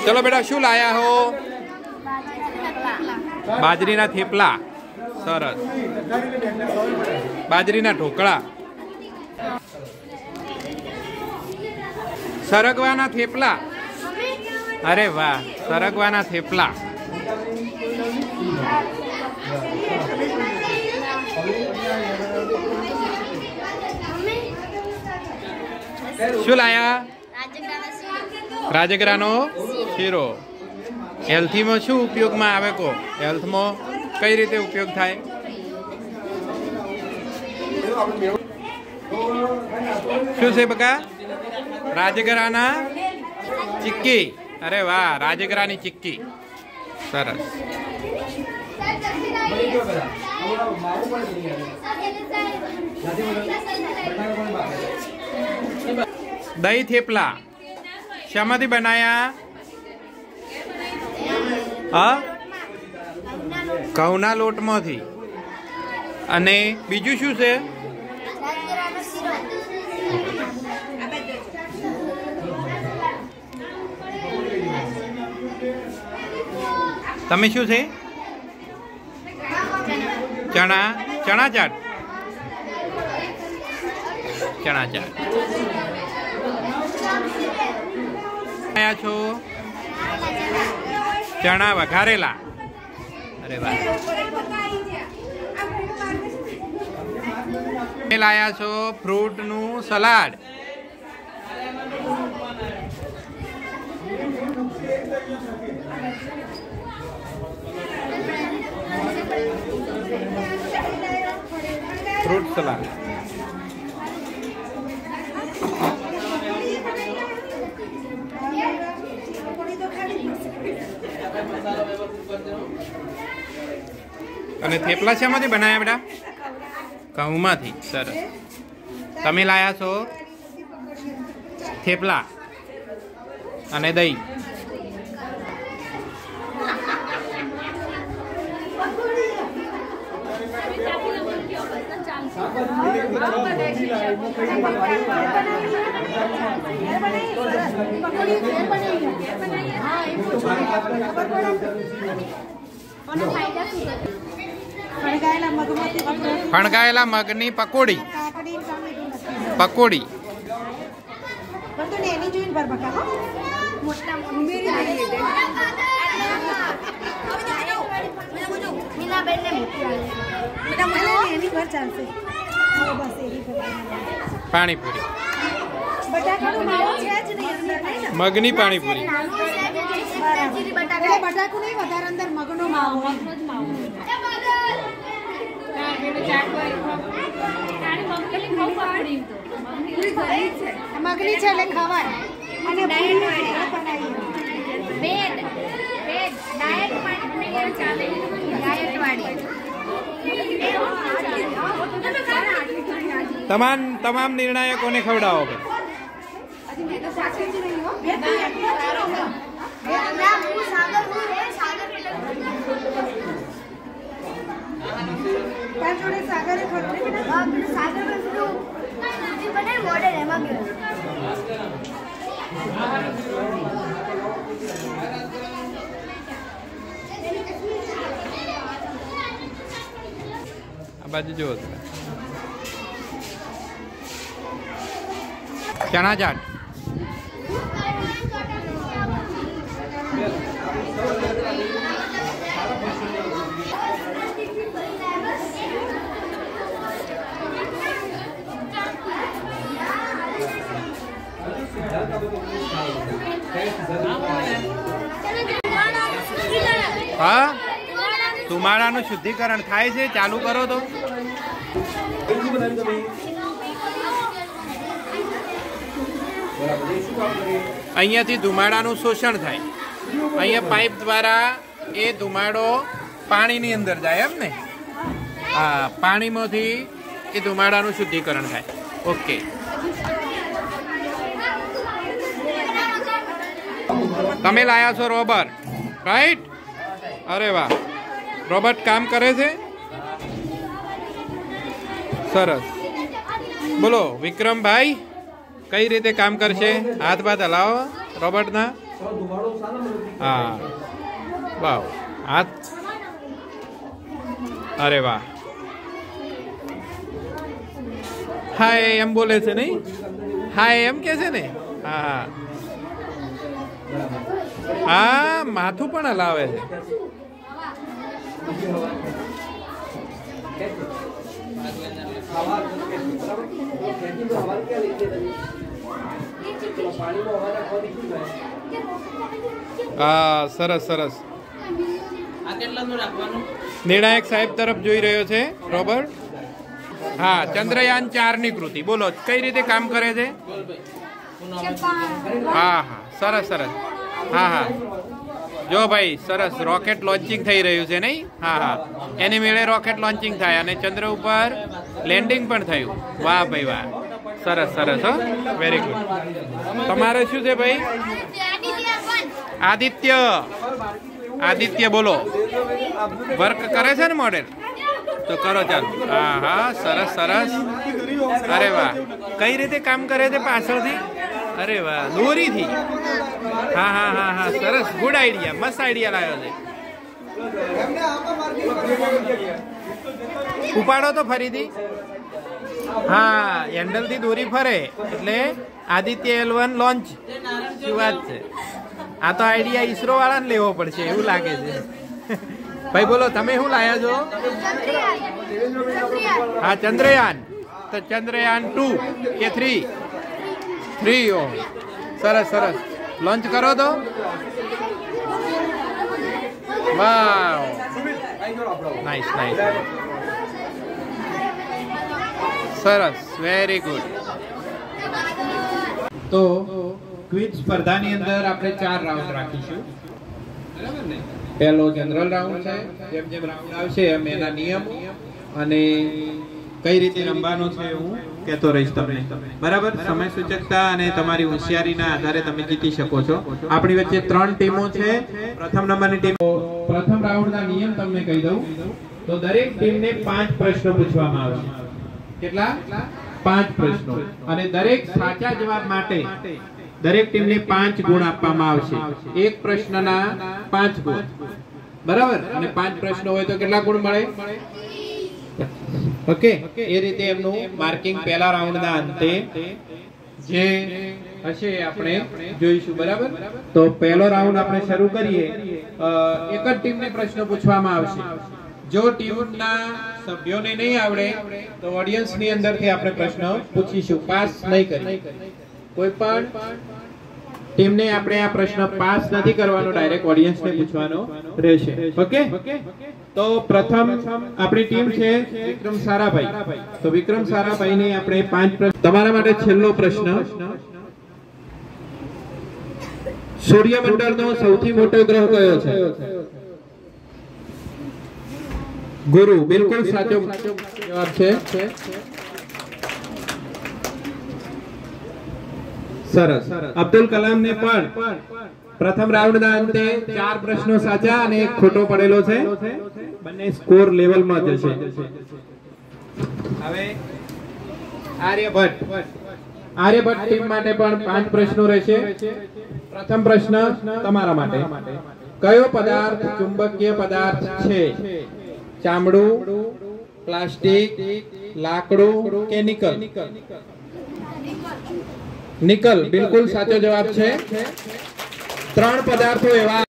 चलो बेटा शू लाया हो? बाजरीना थेपला। सरस। बाजरीना ढोकळा। सरगवाना थेपला। अरे वाह, सरगवाना थेपला। शू लाया? राजगरानो शीरो। हेल्थी में शू उपयोग में आवे को? हेल्थ में कई रीते उपयोग थाय? शू से बका? राजगराना चिक्की। अरे वाह, राजगरानी चिक्की। सरस। दही थेपला शामाथी बनाया? घऊना लोट मांथी। अने बीजू शू छे? तमे शू छे? चना। चना चाट। चना चाट आया छो? चना वघारेला। अरे वाह। लाया छो फ्रूट नु सलाड। Fruit salad. અને થેપલા શામાંથી બનાયા બેટા? ઘઉંમાંથી। સરસ। તમે લાયા છો થેપલા અને દહીં। फणगायेला मगनी पकोड़ी। पकोड़ी। पानीपुरी। मगनी पानीपुरी। बटाकू नहीं વધારે અંદર મગનો માવો મગની છે એટલે ખવાય અને બેડ બેડ ડાયટ માટે ચાલે ડાયટ વાળી તમામ નિર્ણાયકોને ખવડાવો ભાઈ। बाजू जो चना चाट। हाँ धुमाड़ाનું શુદ્ધિકરણ થાય છે। ચાલુ કરો તો અહીંયાથી ધુમાડાનું શોષણ થાય। અહીંયા પાઇપ દ્વારા એ ધુમાડો પાણીની અંદર જાય એમ ને? હા, પાણીમાંથી એ ધુમાડાનું શુદ્ધિકરણ થાય। ઓકે। તમે લાયા છો રોબર, રાઈટ? અરે વાહ, રોબોટ કામ કરે છે। સરસ। બોલો વિક્રમભાઈ કઈ રીતે કામ કરશે? હાથ બાથ હલાવો રોબોટના। હા વાવ હાથ અરે વાહ હાય એમ બોલે છે નહીં હાય એમ કે છે ને હા હા માથું પણ હલાવે છે હા સરસ સરસ નિર્ણાયક સાહેબ તરફ જોઈ રહ્યો છે રોબર્ટ હા ચંદ્રયાન 4 ની કૃતિ બોલો કઈ રીતે કામ કરે છે હા હા સરસ સરસ હા હા જો ભાઈ સરસ રોકેટ લોન્ચિંગ થઈ રહ્યું છે નહીં હા હા એની મેળે રોકેટ લોન્ચિંગ થાય અને ચંદ્ર ઉપર લેન્ડિંગ પણ થયું વાહ ભાઈ વાહ સરસ સરસ હો વેરી ગુડ તમારે શું છે ભાઈ આદિત્ય આદિત્ય બોલો વર્ક કરે છે ને મોડેલ તો કરો ચાલો હા હા સરસ સરસ અરે વાહ કઈ રીતે કામ કરે છે પાછળથી અરે વાહ દોરીથી હા હા હા હા સરસ ગુડ આઈડિયા મસ્ત આઈડિયા લાવ્યો છે ઉપાડો તો ફરીથી હા હેન્ડલ થી દોરી ફરે એટલે આદિત્ય L1 લોન્ચ શું વાત છે આ તો આઈડિયા ઈસરો વાળાને લેવો પડશે એવું લાગે છે ભાઈ બોલો તમે શું લાયા છો હા ચંદ્રયાન તો ચંદ્રયાન 2 કે 3 ઓ સરસ સરસ લોન્ચ કરો તો વાવ નાઈસ નાઈસ સરસ વેરી ગુડ તો ક્વિઝ સ્પર્ધાની અંદર આપણે 4 રાઉન્ડ રાખીશું બરાબર ને પહેલો જનરલ રાઉન્ડ છે જેમ જેમ રાઉન્ડ આવશે એમ એના નિયમો અને કઈ રીતે રમવાનો છે હું કહેતો રહીશ તમને બરાબર સમય સૂચકતા અને તમારી હોશિયારીના આધારે તમે જીતી શકો છો આપણી વચ્ચે 3 ટીમો છે પ્રથમ નંબરની ટીમ પ્રથમ રાઉન્ડના નિયમ તમને કહી દઉં તો દરેક ટીમને 5 પ્રશ્નો પૂછવામાં આવશે કેટલા 5 પ્રશ્નો અને દરેક સાચા જવાબ માટે દરેક ટીમને 5 ગુણ આપવામાં આવશે એક પ્રશ્નના 5 ગુણ બરાબર અને 5 પ્રશ્નો હોય તો કેટલા ગુણ મળે ઓકે એ રીતે એમનું માર્કિંગ પહેલા રાઉન્ડના અંતે જે હશે આપણે જોઈશું બરાબર તો પહેલો રાઉન્ડ આપણે શરૂ કરીએ એક જ ટીમને પ્રશ્ન પૂછવામાં આવશે જો ટીમના સભ્યોને નહીં આવડે તો ઓડિયન્સની અંદરથી આપણે પ્રશ્ન પૂછીશું પાસ નહીં કરી કોઈ પણ ટીમને આપણે આ પ્રશ્ન પાસ નથી કરવાનો ડાયરેક્ટ ઓડિયન્સને પૂછવાનો રહેશે ઓકે તો પ્રથમ આપણી ટીમ છે વિક્રમ સારાભાઈ તો વિક્રમ સારાભાઈને આપણે 5 પ્રશ્ન તમારા માટે છેલ્લો પ્રશ્ન સૂર્યમંડળનો સૌથી મોટો ગ્રહ કયો છે ગુરુ બિલકુલ સાચો જવાબ છે સરસ અબ્દુલ કલામ ને પણ પ્રથમ રાઉન્ડના અંતે 4 પ્રશ્નો સાચા અને એક ખોટો પડેલો છે બંને સ્કોર લેવલમાં જશે હવે આર્યભટ્ટ ટીમ માટે પણ 5 પ્રશ્નો રહેશે પ્રથમ પ્રશ્ન તમારા માટે કયો પદાર્થ ચુંબકીય પદાર્થ છે ચામડું પ્લાસ્ટિક લાકડું કે નિકલ નિકલ બિલકુલ સાચો જવાબ છે 3 પદાર્થો એવા